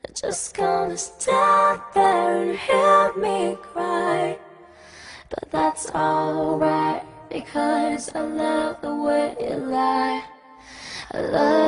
Just gonna stand there and hear me cry. But that's alright, because I love the way you lie. I love